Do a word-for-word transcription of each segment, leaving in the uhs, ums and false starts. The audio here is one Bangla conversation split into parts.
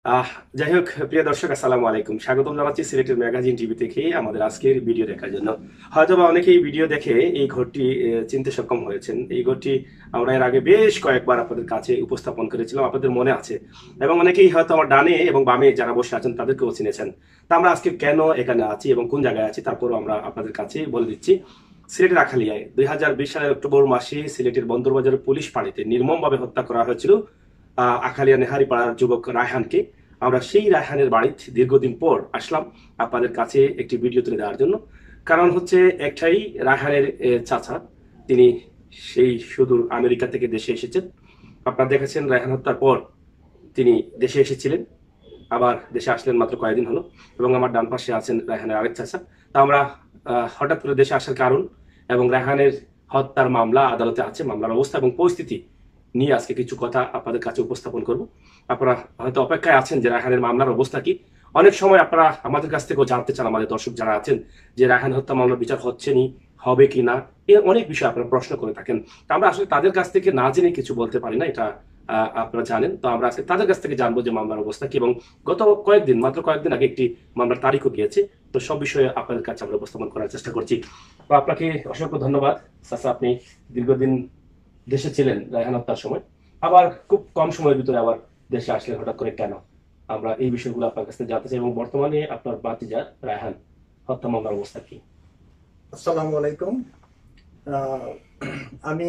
আহ যাই হোক, প্রিয় দর্শক, আসসালামু আলাইকুম। স্বাগতম জানাচ্ছি সিলেটের ম্যাগাজিন টিভি থেকে আমাদের আজকের ভিডিও দেখার জন্য। হয়তোবা অনেকেই ভিডিও দেখে এই ঘরটি আহ, চিনতে সক্ষম হয়েছেন। এই ঘরটি আমরা এর আগে বেশ কয়েকবার আপনাদের কাছে উপস্থাপন করেছিলাম, আপনাদের মনে আছে। এবং অনেকেই হয়তো আমার ডানে এবং বামে যারা বসে আছেন তাদেরকেও চিনেছেন। তা আমরা আজকে কেন এখানে আছি এবং কোন জায়গায় আছি তারপরও আমরা আপনাদের কাছে বলে দিচ্ছি। সিলেটের আখালিয়ায় দুই হাজার বিশ সালের অক্টোবর মাসে সিলেটের বন্দরবাজারের পুলিশ ফাঁড়িতে নির্মমভাবে হত্যা করা হয়েছিল আহ, আখালিয়া নেহারি পাড়ার যুবক রায়হানকে। আমরা সেই রায়হানের বাড়িতে দীর্ঘদিন পর আসলাম আপনাদের কাছে একটি ভিডিও তুলে দেওয়ার জন্য। কারণ হচ্ছে একটাই, রায়হানের এ, চাচা, তিনি সেই সুদূর আমেরিকা থেকে দেশে এসেছেন। আপনারা দেখেছেন রায়হান হত্যার পর তিনি দেশে এসেছিলেন, আবার দেশে আসলেন মাত্র কয়েকদিন হলো। এবং আমার ডান পাশে আছেন রায়হানের আরেক চাচা। তা আমরা আহ, হঠাৎ করে দেশে আসার কারণ এবং রায়হানের হত্যার মামলা আদালতে আছে, মামলার অবস্থা এবং পরিস্থিতি নিয়ে আজকে কিছু কথা আপনাদের কাছে উপস্থাপন করব। আপনারা হয়তো অপেক্ষায় আছেন যে রায়হানের মামলার অবস্থা কি। অনেক সময় আপনারা আমাদের কাছ থেকেও জানতে চান, আমাদের দর্শক যারা আছেন, যে রায়হান হত্যা মামলার বিচার হচ্ছে নি, হবে কি না, এ অনেক বিষয় আপনারা প্রশ্ন করে থাকেন। তা আমরা আসলে তাদের কাছ থেকে না জেনে কিছু বলতে পারি না, এটা আহ, আপনারা জানেন। তো আমরা আজকে তাদের কাছ থেকে জানবো যে মামলার অবস্থা কি, এবং গত কয়েকদিন, মাত্র কয়েকদিন আগে একটি মামলার তারিখও গিয়েছে। তো সব বিষয়ে আপনাদের কাছে আমরা উপস্থাপন করার চেষ্টা করছি। তো আপনাকে অসংখ্য ধন্যবাদ চাচা, আপনি দীর্ঘদিন দেশে ছিলেন রায়হান হত্যার সময়, আবার খুব কম সময়ের ভিতরে আবার দেশে আসলেন হঠাৎ করে কেন, আমরা এই বিষয়গুলো আপনার কাছ থেকে জানতে চাই। এবং বর্তমানে আপনার ভাতিজা রায়হান হত্যা মামলার অবস্থা কি? আসসালামু আলাইকুম। আহ, আমি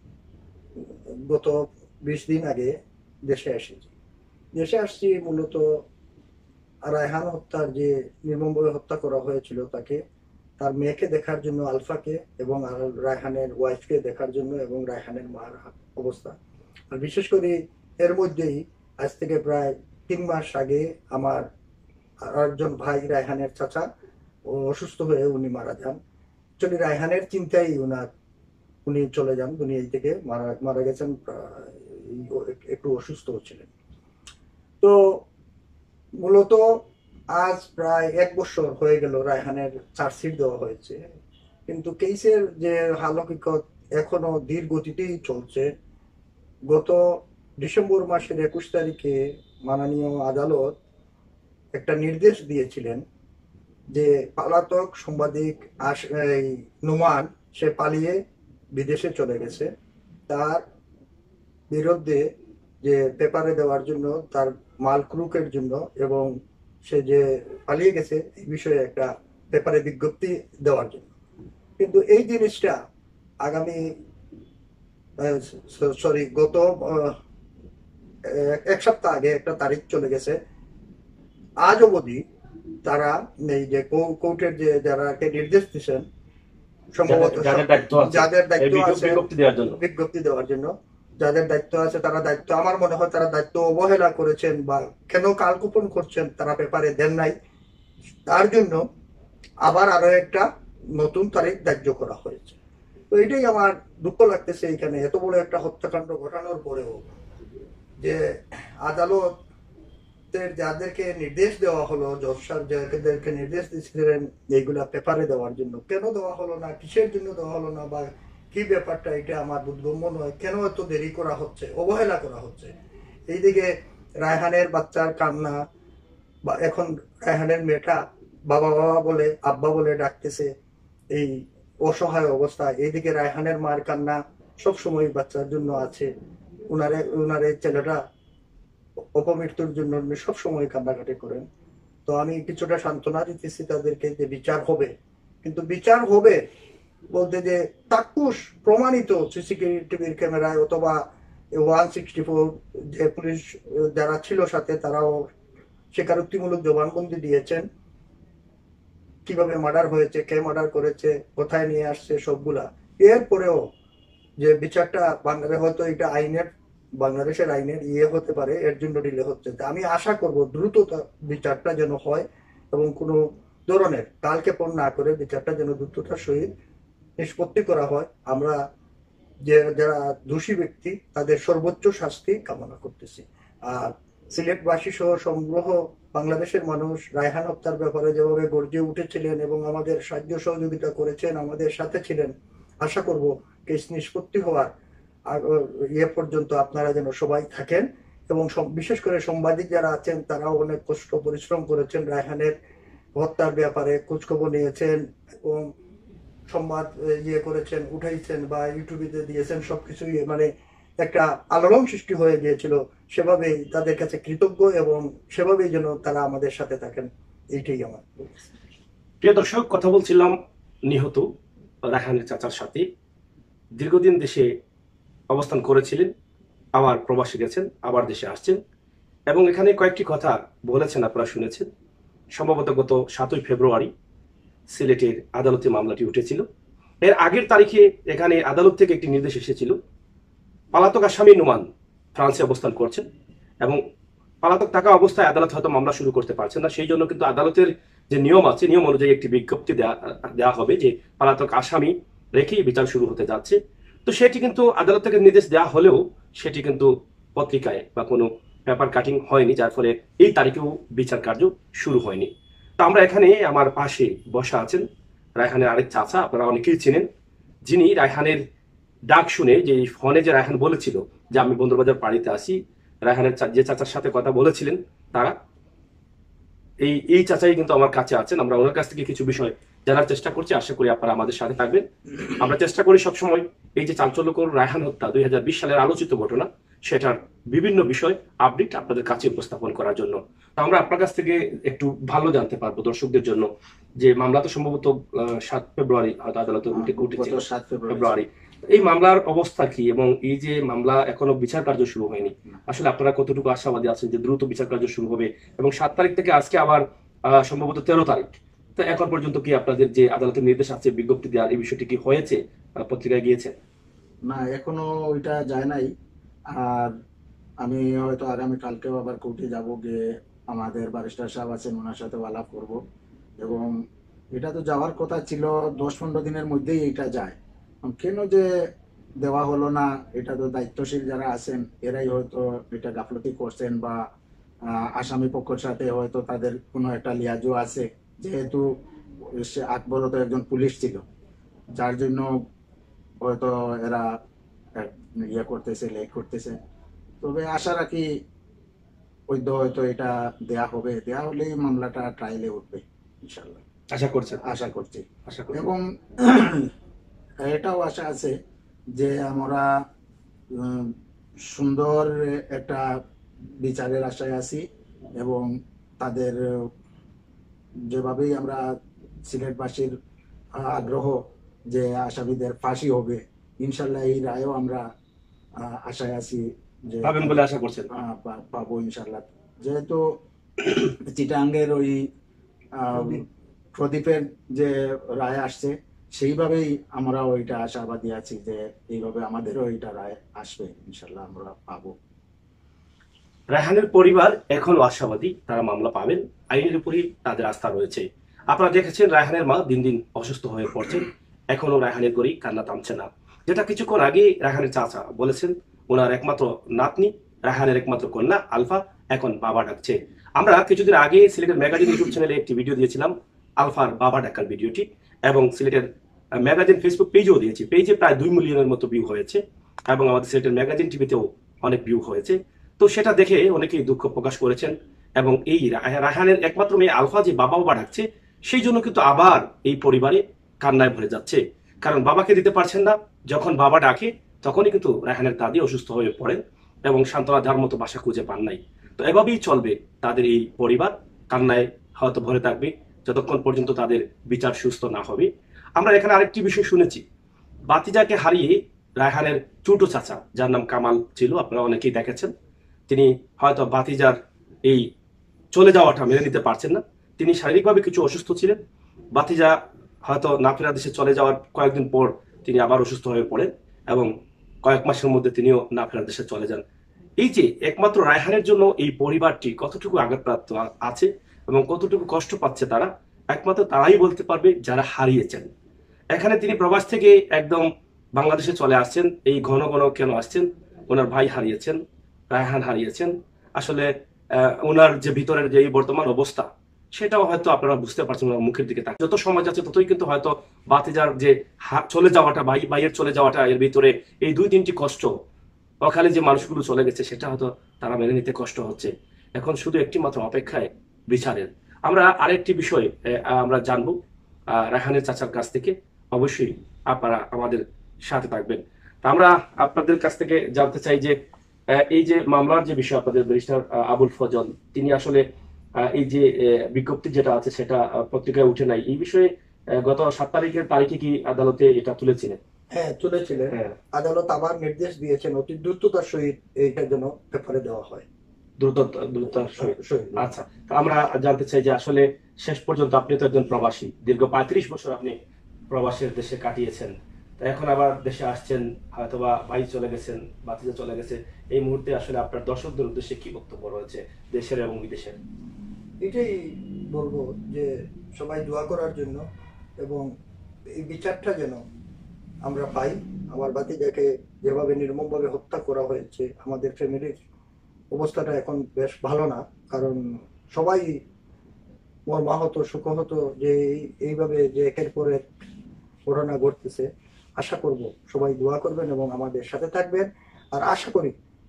গত বিশ দিন আগে দেশে এসেছি। দেশে আসছি মূলত রায়হান হত্যার যে নির্মমভাবে হত্যা করা হয়েছিল তাকে, তার মেয়েকে দেখার জন্য, আলফাকে, এবং আর রায়হানের ওয়াইফকে দেখার জন্য, এবং রায়হানের মার অবস্থা। আর বিশেষ করে এর মধ্যেই আজ থেকে প্রায় তিন মাস আগে আমার আরেকজন ভাই রায়হানের চাচা ও অসুস্থ হয়ে উনি মারা যান। অ্যাকচুয়ালি রায়হানের চিন্তাই উনার উনি চলে যান দুনিয়া থেকে, মারা মারা গেছেন। প্রায় একটু অসুস্থ ছিলেন। তো মূলত আজ প্রায় এক বছর হয়ে গেল রায়হানের চার্জশিট দেওয়া হয়েছে, কিন্তু কেসের যে হাল হকিকত এখনো ধীর গতিতেই চলছে। গত ডিসেম্বর মাসের একুশ তারিখে মাননীয় আদালত একটা নির্দেশ দিয়েছিলেন যে পলাতক সাংবাদিক আশ- এই নোমান, সে পালিয়ে বিদেশে চলে গেছে, তার বিরুদ্ধে যে পেপারে দেওয়ার জন্য, তার মাল ক্রুকের জন্য, এবং সে যে পালিয়ে গেছে এই বিষয়ে একটা পেপারে বিজ্ঞপ্তি দেওয়ার জন্য। কিন্তু এই জিনিসটা আগামী সরি গত আহ, এক সপ্তাহ আগে একটা তারিখ চলে গেছে। আজ অবধি তারা এই যে কো- কোর্টের যে যারা নির্দেশ দিচ্ছেন, যাদের সম্ভবত যাদের সব- দায়িত্ব আছে যাদের এই দায়িত্ব বিজ্ঞ- আছে বিজ্ঞপ্তি দেওয়ার জন্য। বিজ্ঞপ্তি দেওয়ার জন্য, যাদের দায়িত্ব আছে তারা দায়িত্ব, আমার মনে হয় তারা দায়িত্ব অবহেলা করেছেন বা কেন কালকুপন করছেন তারা পেপারে দেন নাই। তার জন্য আবার আরো একটা নতুন তারিখ ধার্য করা হয়েছে। তো এটাই আমার দুঃখ লাগতেছে, এখানে এত বড় একটা হত্যাকাণ্ড ঘটানোর পরেও যে আদালত যাদেরকে নির্দেশ দেওয়া হলো, জজ সাহেব যাদেরকে নির্দেশ দিয়েছিলেন এইগুলা পেপারে দেওয়ার জন্য, কেন দেওয়া হলো না, কিসের জন্য দেওয়া হলো না, বা কি ব্যাপারটা, এটা আমার বোধগম্য নয়। কেন এত দেরি করা হচ্ছে, অবহেলা করা হচ্ছে। এইদিকে রায়হানের বাচ্চার কান্না, বা এখন রায়হানের মেয়েটা বাবা বাবা বলে, আব্বা বলে ডাকতেছে, এই অসহায় অবস্থা। এইদিকে রায়হানের মার কান্না সবসময় বাচ্চার জন্য আছে। উনারে উনারে ছেলেটা অপমৃত্যুর জন্য সবসময় কান্নাকাটি করেন। তো আমি কিছুটা সান্ত্বনা দিতেছি তাদেরকে যে বিচার হবে, কিন্তু বিচার হবে বলতে যে চাক্ষুষ প্রমাণিত সিসিটিভির ক্যামেরায় অথবা ওয়ান সিক্সটি ফোর যে পুলিশ যারা ছিল সাথে তারাও স্বীকারোক্তিমূলক জবানবন্দি দিয়েছেন, কিভাবে মার্ডার হয়েছে, কে মার্ডার করেছে, কোথায় নিয়ে আসছে, সবগুলা। এরপরেও যে বিচারটা বাংলাদেশ, হয়তো এটা আইনের, বাংলাদেশের আইনের ইয়ে হতে পারে, এর জন্য ডিলে হচ্ছে। তা আমি আশা করব দ্রুত বিচারটা যেন হয়, এবং কোনো ধরনের কালক্ষেপণ না করে বিচারটা যেন দ্রুততার সহিত নিষ্পত্তি করা হয়। আমরা যে যারা দোষী ব্যক্তি তাদের সর্বোচ্চ শাস্তি কামনা করতেছি। আর সিলেটবাসী সহ সংগ্রহ বাংলাদেশের মানুষ রায়হান হত্যার ব্যাপারে যেভাবে গর্জে উঠেছিলেন এবং আমাদের সাহায্য সহযোগিতা করেছেন, আমাদের সাথে ছিলেন, আশা করব কেস নিষ্পত্তি হওয়ার ইয়ে পর্যন্ত আপনারা যেন সবাই থাকেন এবং বিশেষ করে সাংবাদিক যারা আছেন তারাও অনেক কষ্ট পরিশ্রম করেছেন, রায়হানের হত্যার ব্যাপারে খোঁজখবর নিয়েছেন এবং সংবাদ ইয়ে করেছেন, উঠাইছেন বা ইউটিউবে দিয়েছেন, সবকিছু মানে একটা আলোড়ন সৃষ্টি হয়ে গিয়েছিল। সেভাবেই তাদের কাছে কৃতজ্ঞ এবং সেভাবেই যেন তারা আমাদের সাথে থাকেন, এইটাই আমার। প্রিয় দর্শক, কথা বলছিলাম নিহত রায়হানের চাচার সাথে। দীর্ঘদিন দেশে অবস্থান করেছিলেন, আবার প্রবাসে গেছেন, আবার দেশে আসছেন এবং এখানে কয়েকটি কথা বলেছেন, আপনারা শুনেছেন। সম্ভবত গত সাতই ফেব্রুয়ারি সিলেটের আদালতে মামলাটি উঠেছিল। এর আগের তারিখে এখানে আদালত থেকে একটি নির্দেশ এসেছিল, পলাতক আসামি নোমান ফ্রান্সে অবস্থান করছেন এবং পলাতক থাকা অবস্থায় আদালত হয়তো মামলা শুরু করতে পারছেন না। সেই জন্য কিন্তু আদালতের যে নিয়ম আছে, নিয়ম অনুযায়ী একটি বিজ্ঞপ্তি দেওয়া দেওয়া হবে যে পলাতক আসামি রেখেই বিচার শুরু হতে যাচ্ছে। তো সেটি কিন্তু আদালত থেকে নির্দেশ দেওয়া হলেও সেটি কিন্তু পত্রিকায় বা কোনো পেপার কাটিং হয়নি, যার ফলে এই তারিখেও বিচার কার্য শুরু হয়নি। তো আমরা এখানে আমার পাশে বসা আছেন রায়হানের আরেক চাচা, আপনারা অনেকেই চিনেন, যিনি রায়হানের ডাক শুনে, যে ফোনে যে রায়হান বলেছিল যে আমি বন্দরবাজার বাড়িতে আসি, রায়হানের যে চাচার সাথে কথা বলেছিলেন তারা, এই এই চাচাই কিন্তু আমার কাছে আছেন। আমরা ওনার কাছ থেকে কিছু বিষয় জানার চেষ্টা করছি, আশা করি আপনারা আমাদের সাথে থাকবেন। আমরা চেষ্টা করি সবসময় এই যে চাঞ্চল্যকর রায়হান হত্যা দুই হাজার বিশ সালের আলোচিত ঘটনা, সেটার বিভিন্ন বিষয় আপডেট আপনাদের কাছে উপস্থাপন করার জন্য। তো আমরা আপনার কাছ থেকে একটু ভালো জানতে পারবো দর্শকদের জন্য, যে মামলা তো সম্ভবত সাত ফেব্রুয়ারি হয়তো আদালতে উঠেছে, সাত ফেব্রুয়ারি। এই মামলার অবস্থা কি এবং এই যে মামলা এখনো বিচার কার্য শুরু হয়নি, আসলে আপনারা কতটুকু আশাবাদী আছেন যে দ্রুত বিচার কার্য শুরু হবে? এবং সাত তারিখ থেকে আজকে আবার সম্ভবত তেরো তারিখ, তো এখন পর্যন্ত কি আপনাদের যে আদালতের নির্দেশ আছে বিজ্ঞপ্তি দেওয়ার, এই বিষয়টি কি হয়েছে, পত্রিকায় গিয়েছে? না, এখনো ওইটা যায় নাই। আর আমি হয়তো আগামী কালকেও আবার কোর্টে যাব, গিয়ে আমাদের ব্যারিস্টার সাহেব আছেন, ওনার সাথে আলাপ করব। এবং এটা তো যাওয়ার কথা ছিল দশ পনেরো দিনের মধ্যেই এটা যায়, কেন যে দেওয়া হলো না, এটা তো দায়িত্বশীল যারা আছেন এরাই হয়তো এটা গাফলতি করছেন, বা আসামি পক্ষের সাথে হয়তো তাদের কোনো একটা লিয়াজও আছে, যেহেতু আকবরও তো একজন পুলিশ ছিল, যার জন্য হয়তো এরা ইয়ে করতেছে, লেট করতেছে। তবে আশা রাখি হয়তো হয়তো এটা দেয়া হবে, দেয়া হলেই মামলাটা ট্রায়ালে উঠবে ইনশাল্লাহ। আশা করছেন? আশা করছি। আশা করছি। এবং এটাও আশা আছে যে আমরা সুন্দর একটা বিচারের আশায় আছি, এবং তাদের যেভাবেই আমরা সিলেটবাসীর আগ্রহ যে আসামিদের ফাঁসি হবে, ইনশাল্লাহ এই রায়ও আমরা আশায় আছি যে পাবেন বলে আশা করছেন। পাবো ইনশাল্লাহ। যেহেতু চিটাঙ্গের ওই প্রদীপের যে রায় আসছে, সেইভাবেই আমরা ওইটা আশাবাদী আছি যে এইভাবে আমাদেরও ওইটা রায় আসবে, ইনশাল্লাহ আমরা পাবো। রায়হানের পরিবার এখনো আশাবাদী তারা মামলা পাবেন, আইনের উপরই তাদের আস্থা রয়েছে। আপনারা দেখেছেন রায়হানের মা দিন দিন অসুস্থ হয়ে পড়ছেন, এখনো রায়হানের গড়ি কান্না থামছে না। যেটা কিছুক্ষণ আগে রায়হানের চাচা বলেছেন, ওনার একমাত্র নাতনি, রায়হানের একমাত্র কন্যা আলফা এখন বাবা ডাকছে। আমরা কিছুদিন আগে সিলেটের ম্যাগাজিন ইউটিউব চ্যানেলে একটি ভিডিও দিয়েছিলাম, আলফার বাবা ডাকার ভিডিওটি, এবং সিলেটের ম্যাগাজিন ফেসবুক পেজেও দিয়েছি। পেজে প্রায় দুই মিলিয়নের মতো ভিউ হয়েছে এবং আমাদের সিলেটের ম্যাগাজিন টিভিতেও অনেক ভিউ হয়েছে। তো সেটা দেখে অনেকেই দুঃখ প্রকাশ করেছেন এবং এই রায়হানের একমাত্র মেয়ে আলফা যে বাবা বাবা ডাকছে, সেই জন্য কিন্তু আবার এই পরিবারে কান্নায় ভরে যাচ্ছে। কারণ বাবাকে দিতে পারছেন না, যখন বাবা ডাকে তখনই কিন্তু রায়হানের দাদি অসুস্থ হয়ে পড়েন এবং সান্ত্বনা দেওয়ার মতো বাসা খুঁজে পান নাই। তো এভাবেই চলবে তাদের এই পরিবার, কান্নায় হয়তো ভরে থাকবে যতক্ষণ পর্যন্ত তাদের বিচার সুস্থ না হবে। আমরা এখানে আরেকটি বিষয় শুনেছি, বাতিজাকে হারিয়ে রায়হানের ছোট চাচা, যার নাম কামাল ছিল, আপনারা অনেকেই দেখেছেন, তিনি হয়তো বাতিজার এই চলে যাওয়াটা মেনে নিতে পারছেন না। তিনি শারীরিকভাবে কিছু অসুস্থ ছিলেন। বাতিজা হয়তো না ফেরা দেশে চলে যাওয়ার কয়েকদিন পর তিনি আবার অসুস্থ হয়ে পড়েন এবং কয়েক মাসের মধ্যে তিনিও না ফেরা দেশে চলে যান। এই যে একমাত্র রায়হানের জন্য এই পরিবারটি কতটুকু আঘাতপ্রাপ্ত আছে এবং কতটুকু কষ্ট পাচ্ছে তারা, একমাত্র তারাই বলতে পারবে যারা হারিয়েছেন। এখানে তিনি প্রবাস থেকে একদম বাংলাদেশে চলে আসছেন, এই ঘন ঘন কেন আসছেন? ওনার ভাই হারিয়েছেন, রায়হান হারিয়েছেন। আসলে ওনার যে ভিতরের যে বর্তমান অবস্থা, সেটাও হয়তো আপনারা বুঝতে পারছেন ওনার মুখের দিকে তাকিয়ে। যত সময় যাচ্ছে ততই কিন্তু হয়তো বাতিজার যে চলে যাওয়াটা, ভাই ভাইয়ের চলে যাওয়াটা, এর ভিতরে এই দুই তিনটি কষ্ট অকালে যে মানুষগুলো চলে গেছে সেটা হয়তো তারা মেনে নিতে কষ্ট হচ্ছে। এখন শুধু একটি মাত্র অপেক্ষায় বিচারের। আমরা আরেকটি বিষয় আহ, আমরা জানবো আহ, রায়হানের চাচার কাছ থেকে। অবশ্যই আপনারা আমাদের সাথে থাকবেন। তা আমরা আপনাদের কাছ থেকে জানতে চাই যে আহ, এই যে মামলার যে বিষয়, আপনাদের ব্যারিস্টার আবুল ফজল তিনি আসলে আহ, এই যে আহ, বিজ্ঞপ্তি যেটা আছে সেটা আহ, পত্রিকায় উঠে নাই, এই বিষয়ে আহ, গত সাত তারিখের তারিখে কি আদালতে এটা তুলেছিলেন? হ্যাঁ, তুলেছিলেন। হ্যাঁ, আদালত আবার নির্দেশ দিয়েছেন অতি দ্রুততার সহিত এইটার জন্য পেপারে দেওয়া হয়। দ্রুত দ্রুততার সহিত। সহিত। আচ্ছা, তো আমরা জানতে চাই যে আসলে শেষ পর্যন্ত আপনি তো একজন প্রবাসী, দীর্ঘ পঁয়ত্রিশ বছর আপনি প্রবাসের দেশে কাটিয়েছেন। তা এখন আবার দেশে আসছেন, হয়তোবা ভাই চলে গেছেন, ভাতিজা চলে গেছে। এই মুহূর্তে আসলে আপনার দর্শকদের উদ্দেশ্যে কি বক্তব্য রয়েছে দেশের এবং বিদেশের? এটাই বলবো যে সবাই দোয়া করার জন্য, এবং এই বিচারটা যেন আমরা পাই। আমার ভাতিজাকে যেভাবে নির্মমভাবে হত্যা করা হয়েছে, আমাদের ফ্যামিলির অবস্থাটা এখন বেশ ভালো না, কারণ সবাই মর্মাহত শোকাহত যে এই- এইভাবে যে একের পর এক ঘটনা ঘটতেছে। আশা করব সবাই দোয়া করবেন এবং আমাদের সাথে থাকবেন, আর আশা করি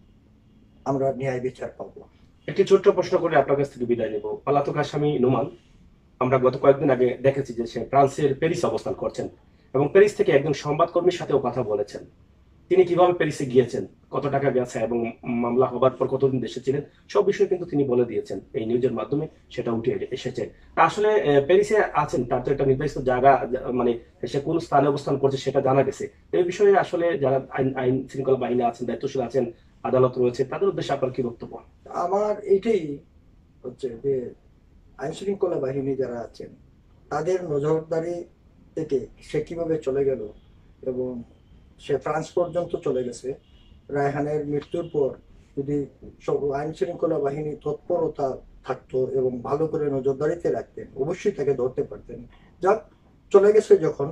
আমরা ন্যায় বিচার পাবো। একটি ছোট্ট প্রশ্ন করে আপনার কাছ থেকে বিদায় নেব। পলাতক আসামি নোমান, আমরা গত কয়েকদিন আগে দেখেছি যে সে ফ্রান্সের প্যারিস অবস্থান করছেন এবং প্যারিস থেকে একজন সংবাদকর্মীর সাথেও কথা বলেছেন। তিনি কিভাবে প্যারিসে গিয়েছেন, কত টাকা গেছে এবং মামলা হবার পর কতদিন দেশে ছিলেন, সব বিষয়ে কিন্তু তিনি বলে দিয়েছেন। এই নিউজের মাধ্যমে সেটা উঠে এসেছে। তা আসলে আহ, প্যারিসে আছেন, তার তো একটা নির্দিষ্ট জায়গা, যা- মানে সে কোন স্থানে অবস্থান করছে সেটা জানা গেছে। এই বিষয়ে আসলে যারা আইন আইন শৃঙ্খলা বাহিনী আছেন, দায়িত্বশীল আছেন, আদালত রয়েছে, তাদের উদ্দেশ্যে আপনার কি বক্তব্য? আমার এইটাই হচ্ছে যে আইন শৃঙ্খলা বাহিনী যারা আছেন তাদের নজরদারি থেকে সে কিভাবে চলে গেল, এবং সে ফ্রান্স পর্যন্ত চলে গেছে। রায়হানের মৃত্যুর পর যদি সব আইন শৃঙ্খলা বাহিনী তৎপরতা থাকতো এবং ভালো করে নজরদারিতে রাখতেন, অবশ্যই তাকে ধরতে পারতেন। যাক, চলে গেছে যখন,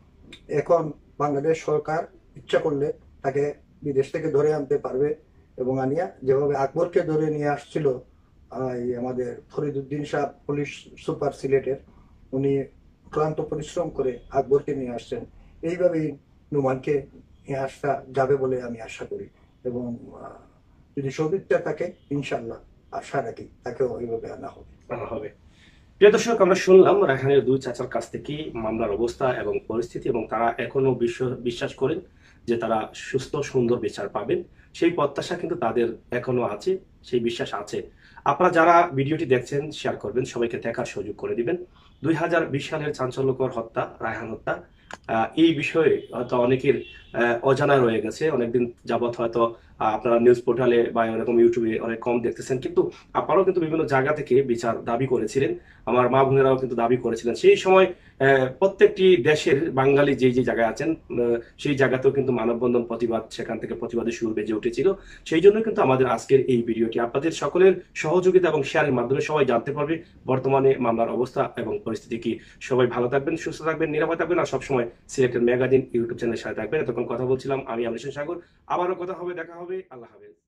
এখন বাংলাদেশ সরকার ইচ্ছা করলে তাকে বিদেশ থেকে ধরে আনতে পারবে, এবং আনিয়া যেভাবে আকবরকে ধরে নিয়ে আসছিল আহ, এই আমাদের ফরিদুদ্দিন শাহ পুলিশ সুপার সিলেটের, উনি ক্লান্ত পরিশ্রম করে আকবরকে নিয়ে আসছেন, এইভাবেই নুমানকে নিয়ে আসা যাবে বলে আমি আশা করি। এবং আহ, যদি সৌদিকটা থাকে, ইনশাল্লাহ আশা রাখি তাকেও ওইভাবে আনা হবে। আনা হবে। প্রিয় দর্শক, আমরা শুনলাম রায়হানের দুই চাচার কাছ থেকে মামলার অবস্থা এবং পরিস্থিতি, এবং তারা এখনো বিশ্ব- বিশ্বাস করেন যে তারা সুস্থ সুন্দর বিচার পাবেন। সেই প্রত্যাশা কিন্তু তাদের এখনো আছে, সেই বিশ্বাস আছে। আপনারা যারা ভিডিওটি দেখছেন শেয়ার করবেন, সবাইকে দেখার সুযোগ করে দিবেন। দুই হাজার বিশ সালের চাঞ্চল্যকর হত্যা, রায়হান হত্যা, আহ, এই বিষয়ে হয়তো অনেকের আহ, অজানা রয়ে গেছে। অনেকদিন যাবৎ হয়তো আহ, আপনারা নিউজ পোর্টালে বা এরকম ইউটিউবে অনেক কম দেখতেছেন, কিন্তু আপনারাও কিন্তু বিভিন্ন জায়গা থেকে বিচার দাবি করেছিলেন। আমার মা বোনেরাও কিন্তু দাবি করেছিলেন সেই সময়। আহ, প্রত্যেকটি দেশের বাঙালি যে যে জায়গায় আছেন, আহ, সেই জায়গাতেও কিন্তু মানববন্ধন, প্রতিবাদ, সেখান থেকে প্রতিবাদের সুর বেজে উঠেছিল। সেই জন্য কিন্তু আমাদের আজকের এই ভিডিওটি আপনাদের সকলের সহযোগিতা এবং শেয়ারের মাধ্যমে সবাই জানতে পারবে বর্তমানে মামলার অবস্থা এবং পরিস্থিতি কি। সবাই ভালো থাকবেন, সুস্থ থাকবেন, নিরাপদ থাকবেন, আর সবসময় সিলেক্টেড ম্যাগাজিন ইউটিউব চ্যানেলের সাথে থাকবেন। এতক্ষণ কথা বলছিলাম আমি আমরিশন সাগর। আবারও কথা হবে, দেখা হবে। আল্লাহ হাফেজ।